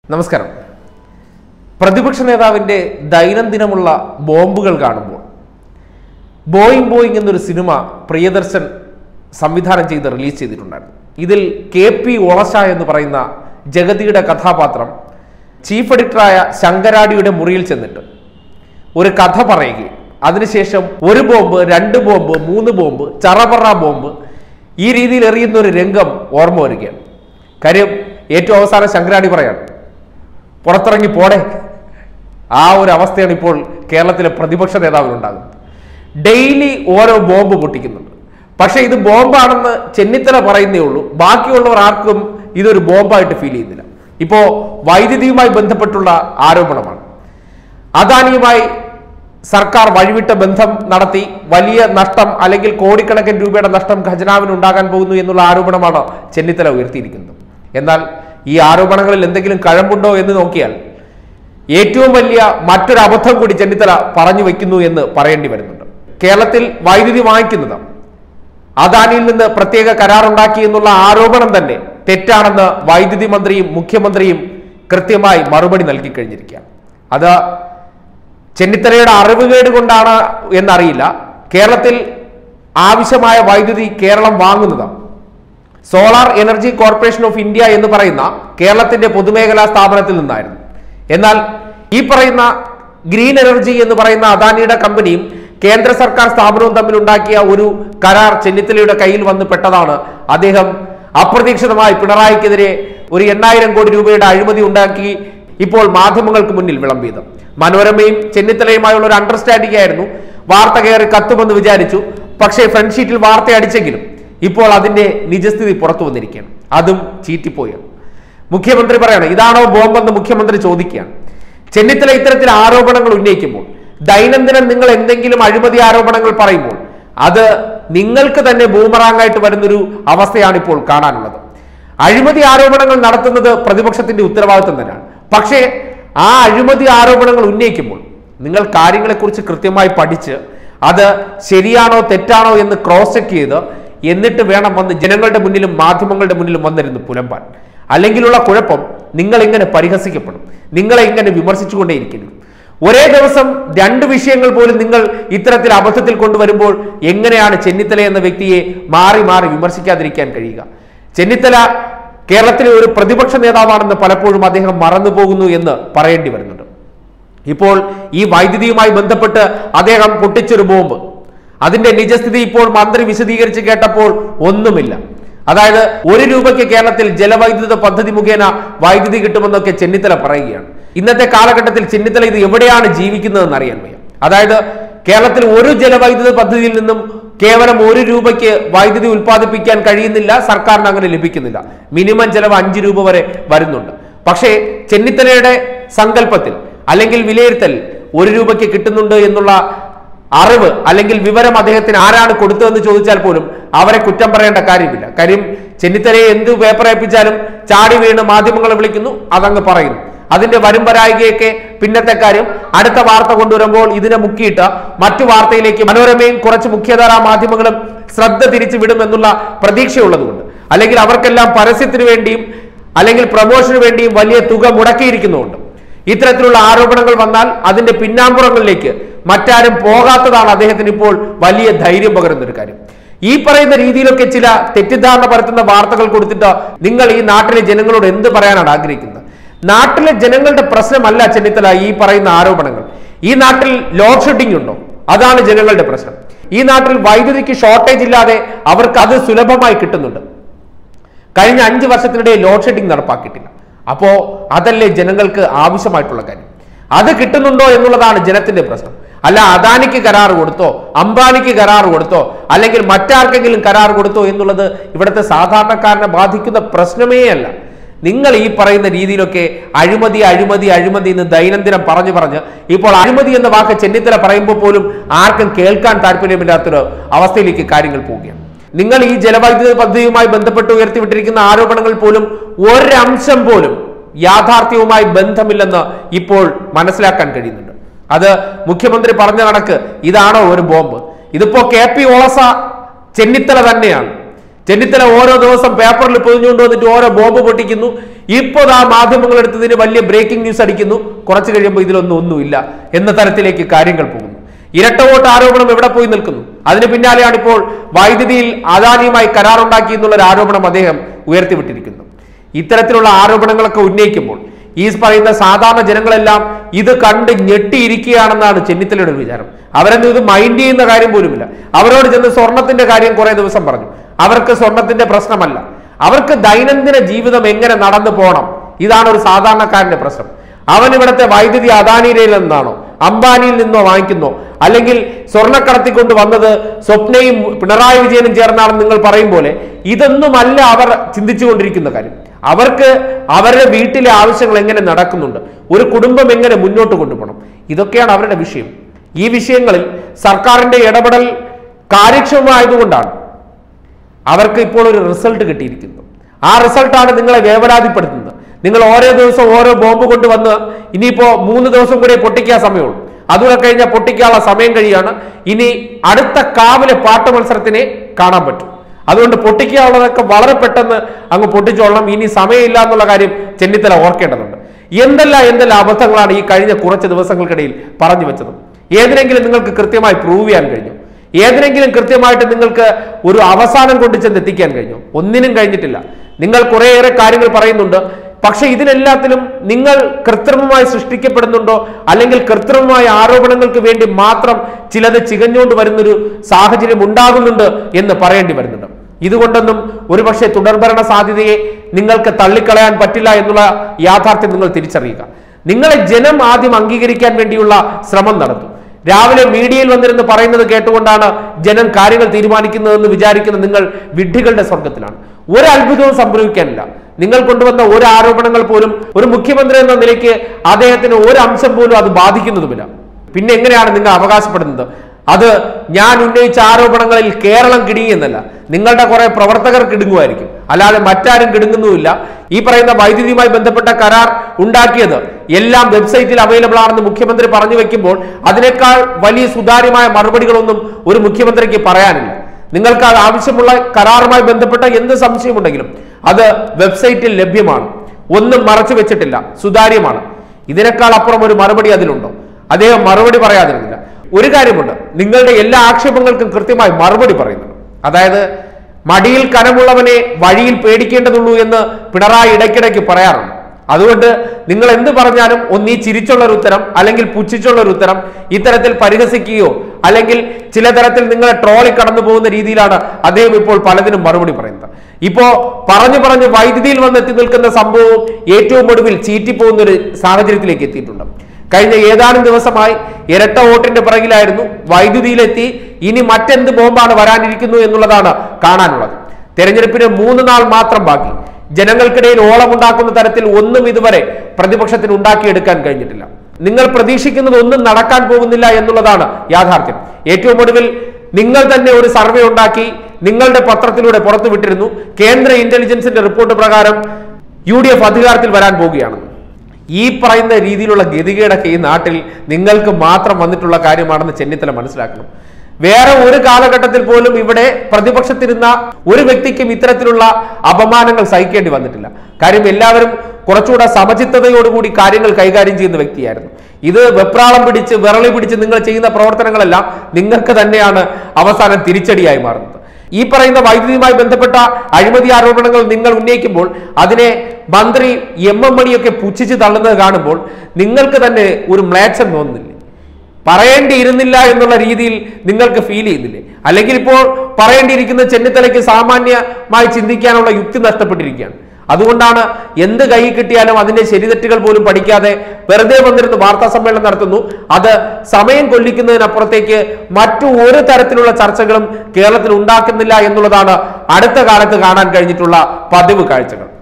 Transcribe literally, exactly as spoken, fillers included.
നമസ്കാരം. പ്രതിപക്ഷ നേതാവിൻ്റെ ദൈനംദിനമുള്ള ബോംബുകൾ കാണുമ്പോൾ ബോയിങ് ബോയിങ് എന്നൊരു സിനിമ പ്രിയദർശൻ സംവിധാനം ചെയ്ത് റിലീസ് ചെയ്തിട്ടുണ്ടായിരുന്നു. ഇതിൽ കെ പി ഒളശ എന്ന് പറയുന്ന ജഗതിയുടെ കഥാപാത്രം ചീഫ് എഡിറ്ററായ ശങ്കരാടിയുടെ മുറിയിൽ ചെന്നിട്ട് ഒരു കഥ പറയുകയും അതിനുശേഷം ഒരു ബോംബ്, രണ്ട് ബോംബ്, മൂന്ന് ബോംബ്, ചറപറ ബോംബ് ഈ രീതിയിൽ എറിയുന്ന ഒരു രംഗം ഓർമ്മ വരികയാണ്. കാര്യം ഏറ്റവും അവസാനം ശങ്കരാടി പറയാണ്, പുറത്തിറങ്ങി പോടെ. ആ ഒരു അവസ്ഥയാണ് ഇപ്പോൾ കേരളത്തിലെ പ്രതിപക്ഷ നേതാവിനുണ്ടാകുന്നത്. ഡെയിലി ഓരോ ബോംബ് പൊട്ടിക്കുന്നുണ്ട്. പക്ഷേ ഇത് ബോംബാണെന്ന് ചെന്നിത്തല പറയുന്നേ ഉള്ളൂ, ബാക്കിയുള്ളവർ ആർക്കും ഇതൊരു ബോംബായിട്ട് ഫീൽ ചെയ്യുന്നില്ല. ഇപ്പോ വൈദ്യുതിയുമായി ബന്ധപ്പെട്ടുള്ള ആരോപണമാണ്. അദാനിയുമായി സർക്കാർ വഴിവിട്ട ബന്ധം നടത്തി വലിയ നഷ്ടം അല്ലെങ്കിൽ കോടിക്കണക്കിന് രൂപയുടെ നഷ്ടം ഖജനാവിന് ഉണ്ടാകാൻ പോകുന്നു എന്നുള്ള ആരോപണമാണ് ചെന്നിത്തല ഉയർത്തിയിരിക്കുന്നത്. എന്നാൽ ഈ ആരോപണങ്ങളിൽ എന്തെങ്കിലും കഴമ്പുണ്ടോ എന്ന് നോക്കിയാൽ ഏറ്റവും വലിയ മറ്റൊരു അബദ്ധം കൂടി ചെന്നിത്തല പറഞ്ഞു വെക്കുന്നു എന്ന് പറയേണ്ടി വരുന്നുണ്ട്. കേരളത്തിൽ വൈദ്യുതി വാങ്ങിക്കുന്നത് അദാനിയിൽ നിന്ന് പ്രത്യേക കരാറുണ്ടാക്കി എന്നുള്ള ആരോപണം തന്നെ തെറ്റാണെന്ന് വൈദ്യുതി മന്ത്രിയും മുഖ്യമന്ത്രിയും കൃത്യമായി മറുപടി നൽകി കഴിഞ്ഞിരിക്കുകയാണ്. അത് ചെന്നിത്തലയുടെ അറിവുകേട് കൊണ്ടാണ് എന്നറിയില്ല. കേരളത്തിൽ ആവശ്യമായ വൈദ്യുതി കേരളം വാങ്ങുന്നതാണ് solar energy corporation of India എന്ന് പറയുന്ന കേരളത്തിന്റെ പൊതുമേഖലാ സ്ഥാപനത്തിൽ നിന്നായിരുന്നു. എന്നാൽ ഈ പറയുന്ന ഗ്രീൻ എനർജി എന്ന് പറയുന്ന അദാനിയുടെ കമ്പനിയും കേന്ദ്ര സർക്കാർ സ്ഥാപനവും തമ്മിൽ ഉണ്ടാക്കിയ ഒരു കരാർ ചെന്നിത്തലയുടെ കയ്യിൽ വന്ന് പെട്ടതാണ്. അദ്ദേഹം അപ്രതീക്ഷിതമായി പിണറായിക്കെതിരെ ഒരു എണ്ണായിരം കോടി രൂപയുടെ അഴിമതി ഉണ്ടാക്കി ഇപ്പോൾ മാധ്യമങ്ങൾക്ക് മുന്നിൽ വിളമ്പിയത്. മനോരമയും ചെന്നിത്തലയുമായുള്ള ഒരു അണ്ടർസ്റ്റാൻഡിംഗ് ആയിരുന്നു. വാർത്ത കയറി കത്തുമെന്ന് വിചാരിച്ചു. പക്ഷേ ഫ്രണ്ട് ഷീറ്റിൽ വാർത്ത അടിച്ചെങ്കിലും ഇപ്പോൾ അതിന്റെ നിജസ്ഥിതി പുറത്തു വന്നിരിക്കുകയാണ്. അതും ചീറ്റിപ്പോയാണ്. മുഖ്യമന്ത്രി പറയാണ് ഇതാണോ ബോംബെന്ന് മുഖ്യമന്ത്രി ചോദിക്കുകയാണ്. ചെന്നിത്തല ഇത്തരത്തിൽ ആരോപണങ്ങൾ ഉന്നയിക്കുമ്പോൾ, ദൈനംദിനം നിങ്ങൾ എന്തെങ്കിലും അഴിമതി ആരോപണങ്ങൾ പറയുമ്പോൾ അത് നിങ്ങൾക്ക് തന്നെ ബൂമറാങ്ങായിട്ട് വരുന്നൊരു അവസ്ഥയാണ് ഇപ്പോൾ കാണാനുള്ളത്. അഴിമതി ആരോപണങ്ങൾ നടത്തുന്നത് പ്രതിപക്ഷത്തിന്റെ ഉത്തരവാദിത്വം തന്നെയാണ്. പക്ഷേ ആ അഴിമതി ആരോപണങ്ങൾ ഉന്നയിക്കുമ്പോൾ നിങ്ങൾ കാര്യങ്ങളെക്കുറിച്ച് കൃത്യമായി പഠിച്ച് അത് ശരിയാണോ തെറ്റാണോ എന്ന് ക്രോസ് ചെക്ക് ചെയ്ത് എന്നിട്ട് വേണം വന്ന് ജനങ്ങളുടെ മുന്നിലും മാധ്യമങ്ങളുടെ മുന്നിലും വന്നിരുന്ന് പുലമ്പാൻ. അല്ലെങ്കിലുള്ള കുഴപ്പം നിങ്ങൾ ഇങ്ങനെ പരിഹസിക്കപ്പെടും, നിങ്ങളെ ഇങ്ങനെ വിമർശിച്ചുകൊണ്ടേയിരിക്കുന്നു. ഒരേ ദിവസം രണ്ട് വിഷയങ്ങൾ പോലും നിങ്ങൾ ഇത്തരത്തിൽ അബദ്ധത്തിൽ കൊണ്ടുവരുമ്പോൾ എങ്ങനെയാണ് ചെന്നിത്തല എന്ന വ്യക്തിയെ മാറി മാറി വിമർശിക്കാതിരിക്കാൻ കഴിയുക? ചെന്നിത്തല കേരളത്തിലെ ഒരു പ്രതിപക്ഷ നേതാവാണെന്ന് പലപ്പോഴും അദ്ദേഹം മറന്നു പോകുന്നു എന്ന് പറയേണ്ടി വരുന്നുണ്ട്. ഇപ്പോൾ ഈ വൈദ്യുതിയുമായി ബന്ധപ്പെട്ട് അദ്ദേഹം പൊട്ടിച്ചൊരു ബോംബ്, അതിന്റെ നിജസ്ഥിതി ഇപ്പോൾ മന്ത്രി വിശദീകരിച്ച് കേട്ടപ്പോൾ ഒന്നുമില്ല. അതായത് ഒരു രൂപയ്ക്ക് കേരളത്തിൽ ജലവൈദ്യുത പദ്ധതി മുഖേന വൈദ്യുതി കിട്ടുമെന്നൊക്കെ ചെന്നിത്തല പറയുകയാണ്. ഇന്നത്തെ കാലഘട്ടത്തിൽ ചെന്നിത്തല ഇത് എവിടെയാണ് ജീവിക്കുന്നതെന്ന് അറിയാൻ വയ്യ. അതായത് കേരളത്തിൽ ഒരു ജലവൈദ്യുത പദ്ധതിയിൽ നിന്നും കേവലം ഒരു രൂപയ്ക്ക് വൈദ്യുതി ഉൽപ്പാദിപ്പിക്കാൻ കഴിയുന്നില്ല, സർക്കാരിന് അങ്ങനെ ലഭിക്കുന്നില്ല. മിനിമം ചെലവ് അഞ്ച് രൂപ വരെ വരുന്നുണ്ട്. പക്ഷേ ചെന്നിത്തലയുടെ സങ്കല്പത്തിൽ അല്ലെങ്കിൽ വിലയിരുത്തൽ ഒരു രൂപയ്ക്ക് കിട്ടുന്നുണ്ട് എന്നുള്ള അറിവ് അല്ലെങ്കിൽ വിവരം അദ്ദേഹത്തിന് ആരാണ് കൊടുത്തതെന്ന് ചോദിച്ചാൽ പോലും അവരെ കുറ്റം പറയേണ്ട കാര്യമില്ല. കാര്യം ചെന്നിത്തലയെ എന്ത് പേപ്പർ ഏൽപ്പിച്ചാലും ചാടി വീണ് മാധ്യമങ്ങളെ വിളിക്കുന്നു, അതങ്ങ് പറയുന്നു. അതിന്റെ വരും വരായികയൊക്കെ പിന്നത്തെ കാര്യം. അടുത്ത വാർത്ത കൊണ്ടുവരുമ്പോൾ ഇതിനെ മുക്കിയിട്ട് മറ്റു വാർത്തയിലേക്ക് മനോരമയും കുറച്ച് മുഖ്യധാരാ മാധ്യമങ്ങളും ശ്രദ്ധ തിരിച്ചു വിടും എന്നുള്ള പ്രതീക്ഷയുള്ളതുകൊണ്ട്, അല്ലെങ്കിൽ അവർക്കെല്ലാം പരസ്യത്തിന് വേണ്ടിയും അല്ലെങ്കിൽ പ്രമോഷന് വേണ്ടിയും വലിയ തുക മുടക്കിയിരിക്കുന്നുണ്ട്. ഇത്തരത്തിലുള്ള ആരോപണങ്ങൾ വന്നാൽ അതിന്റെ പിന്നാമ്പുറങ്ങളിലേക്ക് മറ്റാരും പോകാത്തതാണ് അദ്ദേഹത്തിന് ഇപ്പോൾ വലിയ ധൈര്യം പകരുന്ന ഒരു കാര്യം. ഈ പറയുന്ന രീതിയിലൊക്കെ ചില തെറ്റിദ്ധാരണ പരത്തുന്ന വാർത്തകൾ കൊടുത്തിട്ട് നിങ്ങൾ ഈ നാട്ടിലെ ജനങ്ങളോട് എന്ത് പറയാനാണ് ആഗ്രഹിക്കുന്നത്? നാട്ടിലെ ജനങ്ങളുടെ പ്രശ്നമല്ല ചെന്നിത്തല ഈ പറയുന്ന ആരോപണങ്ങൾ. ഈ നാട്ടിൽ ലോഡ് ഷെഡിംഗ് ഉണ്ടോ? അതാണ് ജനങ്ങളുടെ പ്രശ്നം. ഈ നാട്ടിൽ വൈദ്യുതിക്ക് ഷോർട്ടേജ് ഇല്ലാതെ അവർക്ക് അത് സുലഭമായി കിട്ടുന്നുണ്ട്. കഴിഞ്ഞ അഞ്ച് വർഷത്തിനിടെ ലോഡ് ഷെഡിംഗ് നടപ്പാക്കിയിട്ടില്ല. അപ്പോ അതല്ലേ ജനങ്ങൾക്ക് ആവശ്യമായിട്ടുള്ള കാര്യം. അത് കിട്ടുന്നുണ്ടോ എന്നുള്ളതാണ് ജനത്തിന്റെ പ്രശ്നം. അല്ല അദാനിക്ക് കരാർ കൊടുത്തോ, അംബാനിക്ക് കരാർ കൊടുത്തോ, അല്ലെങ്കിൽ മറ്റാർക്കെങ്കിലും കരാർ കൊടുത്തോ എന്നുള്ളത് ഇവിടുത്തെ സാധാരണക്കാരനെ ബാധിക്കുന്ന പ്രശ്നമേ അല്ല. നിങ്ങൾ ഈ പറയുന്ന രീതിയിലൊക്കെ അഴിമതി അഴിമതി അഴിമതി എന്ന് ദൈനംദിനം പറഞ്ഞു പറഞ്ഞ് ഇപ്പോൾ അഴിമതി എന്ന വാക്ക് ചെന്നിത്തല പറയുമ്പോൾ പോലും ആർക്കും കേൾക്കാൻ താല്പര്യമില്ലാത്തൊരു അവസ്ഥയിലേക്ക് കാര്യങ്ങൾ പോവുകയാണ്. നിങ്ങൾ ഈ ജലവൈദ്യുത പദ്ധതിയുമായി ബന്ധപ്പെട്ട് ഉയർത്തിവിട്ടിരിക്കുന്ന ആരോപണങ്ങൾ പോലും ഒരംശം പോലും യാഥാർത്ഥ്യവുമായി ബന്ധമില്ലെന്ന് ഇപ്പോൾ മനസ്സിലാക്കാൻ കഴിയുന്നുണ്ട്. അത് മുഖ്യമന്ത്രി പറഞ്ഞ കണക്ക് ഇതാണോ ഒരു ബോംബ്? ഇതിപ്പോ കെ പി ഒളശ ചെന്നിത്തല തന്നെയാണ്. ചെന്നിത്തല ഓരോ ദിവസം പേപ്പറിൽ പൊതിഞ്ഞുകൊണ്ട് വന്നിട്ട് ഓരോ ബോംബ് പൊട്ടിക്കുന്നു. ഇപ്പോൾ ആ മാധ്യമങ്ങൾ എടുത്തതിന് വലിയ ബ്രേക്കിംഗ് ന്യൂസ് അടിക്കുന്നു, കുറച്ചു കഴിയുമ്പോൾ ഇതിലൊന്നും ഒന്നുമില്ല എന്ന തരത്തിലേക്ക് കാര്യങ്ങൾ പോകുന്നു. ഇരട്ട വോട്ട് ആരോപണം എവിടെ പോയി നിൽക്കുന്നു? അതിന് പിന്നാലെയാണ് ഇപ്പോൾ വൈദ്യുതിയിൽ അദാനിയുമായി കരാറുണ്ടാക്കി എന്നുള്ള ഒരു ആരോപണം അദ്ദേഹം ഉയർത്തിവിട്ടിരിക്കുന്നു. ഇത്തരത്തിലുള്ള ആരോപണങ്ങളൊക്കെ ഉന്നയിക്കുമ്പോൾ ഈ പറയുന്ന സാധാരണ ജനങ്ങളെല്ലാം ഇത് കണ്ട് ഞെട്ടിയിരിക്കുകയാണെന്നാണ് ചെന്നിത്തലയുടെ ഒരു വിചാരം. അവരൊന്നും ഇത് മൈൻഡ് ചെയ്യുന്ന കാര്യം പോലുമില്ല. അവരോട് ചെന്ന് സ്വർണത്തിന്റെ കാര്യം കുറെ ദിവസം പറഞ്ഞു. അവർക്ക് സ്വർണത്തിന്റെ പ്രശ്നമല്ല, അവർക്ക് ദൈനംദിന ജീവിതം എങ്ങനെ നടന്നു പോകണം, ഇതാണ് ഒരു സാധാരണക്കാരന്റെ പ്രശ്നം. അവൻ ഇവിടുത്തെ വൈദ്യുതി അദാനിയിൽ നിന്നാണോ അംബാനിയിൽ നിന്നോ വാങ്ങിക്കുന്നോ, അല്ലെങ്കിൽ സ്വർണ്ണക്കടത്തിക്കൊണ്ട് വന്നത് സ്വപ്നയും പിണറായി വിജയനും ചേർന്നാണെന്ന് നിങ്ങൾ പറയും പോലെ ഇതൊന്നുമല്ല അവർ ചിന്തിച്ചുകൊണ്ടിരിക്കുന്ന കാര്യം. അവർക്ക് അവരുടെ വീട്ടിലെ ആവശ്യങ്ങൾ എങ്ങനെ നടക്കുന്നുണ്ട്, ഒരു കുടുംബം എങ്ങനെ മുന്നോട്ട് കൊണ്ടുപോകണം, ഇതൊക്കെയാണ് അവരുടെ വിഷയം. ഈ വിഷയങ്ങളിൽ സർക്കാരിന്റെ ഇടപെടൽ കാര്യക്ഷമമായതുകൊണ്ടാണ് അവർക്ക് ഇപ്പോൾ ഒരു റിസൾട്ട് കിട്ടിയിരിക്കുന്നത്. ആ റിസൾട്ടാണ് നിങ്ങളെ വേവലാതിപ്പെടുത്തുന്നത്. നിങ്ങൾ ഓരോ ദിവസവും ഓരോ ബോംബ് കൊണ്ടുവന്ന് ഇനിയിപ്പോ മൂന്ന് ദിവസം കൂടെ പൊട്ടിക്കാൻ സമയമുള്ളൂ. അതുകൂടെ കഴിഞ്ഞാൽ പൊട്ടിക്കാനുള്ള സമയം കഴിയാണ്. ഇനി അടുത്ത കാവിലെ പാട്ട് മത്സരത്തിനെ കാണാൻ പറ്റും. അതുകൊണ്ട് പൊട്ടിക്കാനുള്ളതൊക്കെ വളരെ പെട്ടെന്ന് അങ്ങ് പൊട്ടിച്ചോളണം. ഇനി സമയമില്ല എന്നുള്ള കാര്യം ചെന്നിത്തല ഓർക്കേണ്ടതുണ്ട്. എന്തെല്ലാം എന്തെല്ലാം അബദ്ധങ്ങളാണ് ഈ കഴിഞ്ഞ കുറച്ച് ദിവസങ്ങൾക്കിടയിൽ പറഞ്ഞു വെച്ചത്. ഏതിനെങ്കിലും നിങ്ങൾക്ക് കൃത്യമായി പ്രൂവ് ചെയ്യാൻ കഴിഞ്ഞു? ഏതിനെങ്കിലും കൃത്യമായിട്ട് നിങ്ങൾക്ക് ഒരു അവസാനം കൊണ്ട് ചെന്ന് എത്തിക്കാൻ കഴിഞ്ഞു? ഒന്നിനും കഴിഞ്ഞിട്ടില്ല. നിങ്ങൾ കുറേയേറെ കാര്യങ്ങൾ പറയുന്നുണ്ട്, പക്ഷെ ഇതിനെല്ലാത്തിലും നിങ്ങൾ കൃത്രിമമായി സൃഷ്ടിക്കപ്പെടുന്നുണ്ടോ, അല്ലെങ്കിൽ കൃത്രിമമായ ആരോപണങ്ങൾക്ക് വേണ്ടി മാത്രം ചിലത് ചികഞ്ഞുകൊണ്ട് വരുന്നൊരു സാഹചര്യം ഉണ്ടാകുന്നുണ്ട് എന്ന് പറയേണ്ടി വരുന്നുണ്ട്. ഇതുകൊണ്ടൊന്നും ഒരുപക്ഷെ തുടർഭരണ സാധ്യതയെ നിങ്ങൾക്ക് തള്ളിക്കളയാൻ പറ്റില്ല എന്നുള്ള യാഥാർത്ഥ്യം നിങ്ങൾ തിരിച്ചറിയുക. നിങ്ങളെ ജനം ആദ്യം അംഗീകരിക്കാൻ വേണ്ടിയുള്ള ശ്രമം നടത്തും. രാവിലെ മീഡിയയിൽ വന്നിരുന്ന് പറയുന്നത് കേട്ടുകൊണ്ടാണ് ജനം കാര്യങ്ങൾ തീരുമാനിക്കുന്നതെന്ന് വിചാരിക്കുന്ന നിങ്ങൾ വിഡ്ഢികളുടെ സ്വർഗത്തിലാണ്. ഒരു അത്ഭുതവും സംഭവിക്കാനില്ല. നിങ്ങൾ കൊണ്ടുവന്ന ഒരു ആരോപണങ്ങൾ പോലും ഒരു മുഖ്യമന്ത്രി എന്ന നിലയ്ക്ക് അദ്ദേഹത്തിന് ഒരു അംശം പോലും അത് ബാധിക്കുന്നതുമില്ല. പിന്നെ എങ്ങനെയാണ് നിങ്ങൾ അവകാശപ്പെടുന്നത് അത് ഞാൻ ഉന്നയിച്ച ആരോപണങ്ങളിൽ കേരളം കിടുങ്ങിയെന്നല്ല, നിങ്ങളുടെ കുറെ പ്രവർത്തകർ കിടുങ്ങുമായിരിക്കും, അല്ലാതെ മറ്റാരും കിടുങ്ങുന്നുമില്ല. ഈ പറയുന്ന വൈദ്യുതിയുമായി ബന്ധപ്പെട്ട കരാർ ഉണ്ടാക്കിയത് എല്ലാം വെബ്സൈറ്റിൽ അവൈലബിൾ ആണെന്ന് മുഖ്യമന്ത്രി പറഞ്ഞു വെക്കുമ്പോൾ അതിനേക്കാൾ വലിയ സുതാര്യമായ മറുപടികളൊന്നും ഒരു മുഖ്യമന്ത്രിക്ക് പറയാനില്ല. നിങ്ങൾക്ക് അത് ആവശ്യമുള്ള കരാറുമായി ബന്ധപ്പെട്ട എന്ത് സംശയമുണ്ടെങ്കിലും അത് വെബ്സൈറ്റിൽ ലഭ്യമാണ്. ഒന്നും മറച്ചു വെച്ചിട്ടില്ല, സുതാര്യമാണ്. ഇതിനേക്കാൾ അപ്പുറം ഒരു മറുപടി അതിലുണ്ടോ? അദ്ദേഹം മറുപടി പറയാതിരുന്നില്ല. ഒരു കാര്യമുണ്ട്, നിങ്ങളുടെ എല്ലാ ആക്ഷേപങ്ങൾക്കും കൃത്യമായി മറുപടി പറയുന്നുണ്ട്. അതായത് മടിയിൽ കനമുള്ളവനെ വഴിയിൽ പേടിക്കേണ്ടതുള്ളൂ എന്ന് പിണറായി ഇടയ്ക്കിടയ്ക്ക് പറയാറുണ്ട്. അതുകൊണ്ട് നിങ്ങൾ എന്ത് പറഞ്ഞാലും ഒന്നീ ചിരിച്ചുള്ള ഒരു ഉത്തരം അല്ലെങ്കിൽ പുച്ഛിച്ചുള്ള ഒരു ഉത്തരം, ഇത്തരത്തിൽ പരിഹസിക്കുകയോ അല്ലെങ്കിൽ ചില തരത്തിൽ നിങ്ങളെ ട്രോളി കടന്നു പോകുന്ന രീതിയിലാണ് അദ്ദേഹം ഇപ്പോൾ പലതിനും മറുപടി പറയുന്നത്. ഇപ്പോ പറഞ്ഞു പറഞ്ഞ് വൈദ്യുതിയിൽ വന്ന് എത്തി നിൽക്കുന്ന സംഭവവും ഏറ്റവും ഒടുവിൽ ചീറ്റിപ്പോകുന്ന ഒരു സാഹചര്യത്തിലേക്ക് എത്തിയിട്ടുണ്ട്. കഴിഞ്ഞ ഏതാനും ദിവസമായി ഇരട്ട വോട്ടിന്റെ പിറകിലായിരുന്നു. വൈദ്യുതിയിലെത്തി. ഇനി മറ്റെന്ത് ബോംബാണ് വരാനിരിക്കുന്നു എന്നുള്ളതാണ് കാണാനുള്ളത്. തെരഞ്ഞെടുപ്പിന് മൂന്ന് നാൾ മാത്രം ബാക്കി. ജനങ്ങൾക്കിടയിൽ ഓളമുണ്ടാക്കുന്ന തരത്തിൽ ഒന്നും ഇതുവരെ പ്രതിപക്ഷത്തിന് ഉണ്ടാക്കിയെടുക്കാൻ കഴിഞ്ഞിട്ടില്ല. നിങ്ങൾ പ്രതീക്ഷിക്കുന്നത് ഒന്നും നടക്കാൻ പോകുന്നില്ല എന്നുള്ളതാണ് യാഥാർത്ഥ്യം. ഏറ്റവും ഒടുവിൽ നിങ്ങൾ തന്നെ ഒരു സർവേ ഉണ്ടാക്കി നിങ്ങളുടെ പത്രത്തിലൂടെ പുറത്തുവിട്ടിരുന്നു. കേന്ദ്ര ഇന്റലിജൻസിന്റെ റിപ്പോർട്ട് പ്രകാരം യു ഡി എഫ് അധികാരത്തിൽ വരാൻ പോവുകയാണ്. ഈ പറയുന്ന രീതിയിലുള്ള ഗതികേടൊക്കെ ഈ നാട്ടിൽ നിങ്ങൾക്ക് മാത്രം വന്നിട്ടുള്ള കാര്യമാണെന്ന് ചെന്നിത്തല മനസ്സിലാക്കണം. വേറെ ഒരു കാലഘട്ടത്തിൽ പോലും ഇവിടെ പ്രതിപക്ഷത്തിരുന്ന ഒരു വ്യക്തിക്കും ഇത്തരത്തിലുള്ള അപമാനങ്ങൾ സഹിക്കേണ്ടി വന്നിട്ടില്ല. കാര്യം എല്ലാവരും കുറച്ചുകൂടെ സമചിത്തതയോടുകൂടി കാര്യങ്ങൾ കൈകാര്യം ചെയ്യുന്ന വ്യക്തിയായിരുന്നു. ഇത് വെപ്രാളം പിടിച്ച് വിറളി പിടിച്ച് നിങ്ങൾ ചെയ്യുന്ന പ്രവർത്തനങ്ങളെല്ലാം നിങ്ങൾക്ക് തന്നെയാണ് അവസാനം തിരിച്ചടിയായി മാറുന്നത്. ഈ പറയുന്ന വൈദ്യുതിയുമായി ബന്ധപ്പെട്ട അഴിമതി ആരോപണങ്ങൾ നിങ്ങൾ ഉന്നയിക്കുമ്പോൾ അതിനെ മന്ത്രി എം എം മണിയൊക്കെ പുച്ഛിച്ച് തള്ളുന്നത് കാണുമ്പോൾ നിങ്ങൾക്ക് തന്നെ ഒരു മ്ലേച്ഛം തോന്നുന്നില്ലേ? പറയേണ്ടിയിരുന്നില്ല എന്നുള്ള രീതിയിൽ നിങ്ങൾക്ക് ഫീൽ ചെയ്യുന്നില്ലേ? അല്ലെങ്കിൽ ഇപ്പോൾ പറയേണ്ടിയിരിക്കുന്ന ചെന്നിത്തലയ്ക്ക് സാമാന്യമായി ചിന്തിക്കാനുള്ള യുക്തി നഷ്ടപ്പെട്ടിരിക്കുകയാണ്. അതുകൊണ്ടാണ് എന്ത് കൈ കിട്ടിയാലും അതിന്റെ ശരിതെറ്റുകൾ പോലും പഠിക്കാതെ വെറുതെ വന്നിരുന്ന് വാർത്താ സമ്മേളനം നടത്തുന്നു. അത് സമയം കൊല്ലിക്കുന്നതിനപ്പുറത്തേക്ക് മറ്റു ഒരു തരത്തിലുള്ള ചർച്ചകളും കേരളത്തിൽ ഉണ്ടാക്കുന്നില്ല എന്നുള്ളതാണ് അടുത്ത കാലത്ത് കാണാൻ കഴിഞ്ഞിട്ടുള്ള പതിവ് കാഴ്ചകൾ.